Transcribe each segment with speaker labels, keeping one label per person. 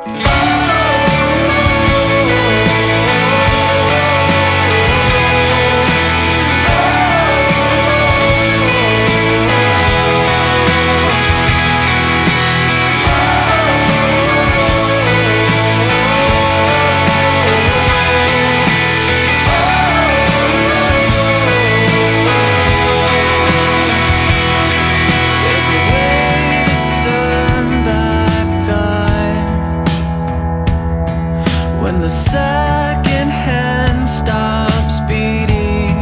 Speaker 1: When the second hand stops beating,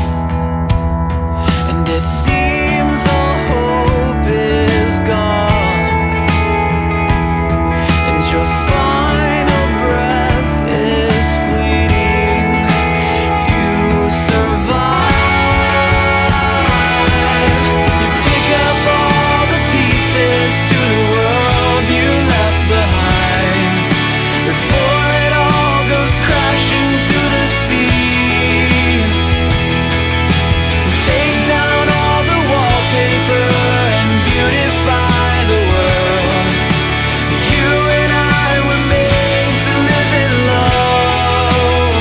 Speaker 1: and it seems all hope is gone, and your final breath is fleeting, you survive. You pick up all the pieces to the world you left behind before crashing to the sea. Take down all the wallpaper and beautify the world. You and I were made to live in love.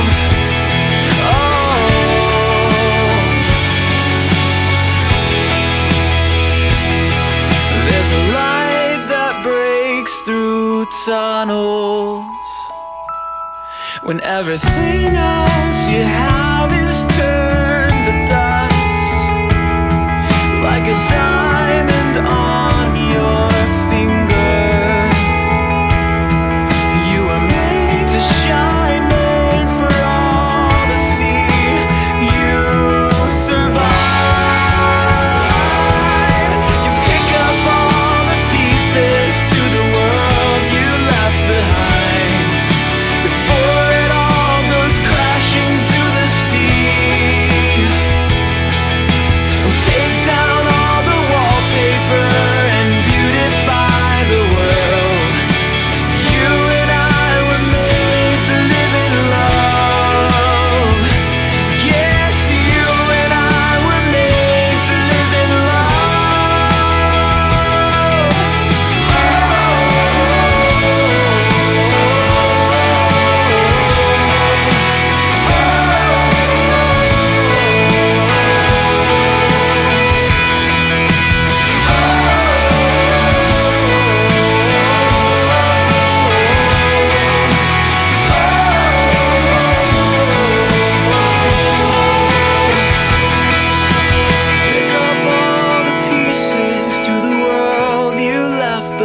Speaker 1: Oh, there's a light that breaks through tunnels when everything else you have is turned to dust, like a diamond on your finger. You were made to shine, made for all to see. You survive. You pick up all the pieces to the world you left behind before to the sea. Take down all the wallpaper and beautify the world. You and I were made to live in love. Yes, you and I were made to live in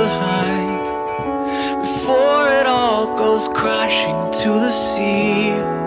Speaker 1: before it all goes crashing to the sea.